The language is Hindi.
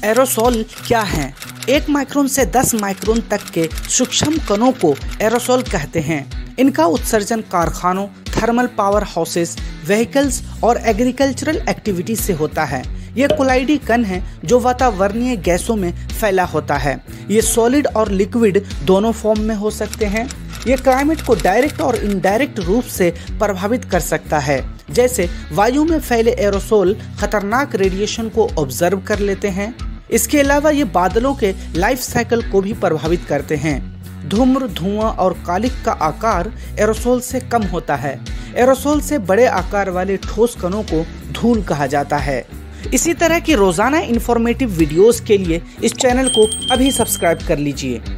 एरोसोल क्या हैं? 1 माइक्रोन से 10 माइक्रोन तक के सूक्ष्म कणों को एरोसोल कहते हैं। इनका उत्सर्जन कारखानों, थर्मल पावर हाउसेस, व्हीकल्स और एग्रीकल्चरल एक्टिविटीज से होता है। ये कोलाइडी कण है जो वातावरणीय गैसों में फैला होता है। ये सॉलिड और लिक्विड दोनों फॉर्म में हो सकते हैं। ये क्लाइमेट को डायरेक्ट और इनडायरेक्ट रूप से प्रभावित कर सकता है। जैसे वायु में फैले एरोसोल खतरनाक रेडिएशन को ऑब्जर्व कर लेते हैं। इसके अलावा ये बादलों के लाइफ साइकिल को भी प्रभावित करते हैं। धूम्र, धुआं और कालिख का आकार एरोसोल से कम होता है। एरोसोल से बड़े आकार वाले ठोस कणों को धूल कहा जाता है। इसी तरह की रोजाना इंफॉर्मेटिव वीडियोस के लिए इस चैनल को अभी सब्सक्राइब कर लीजिए।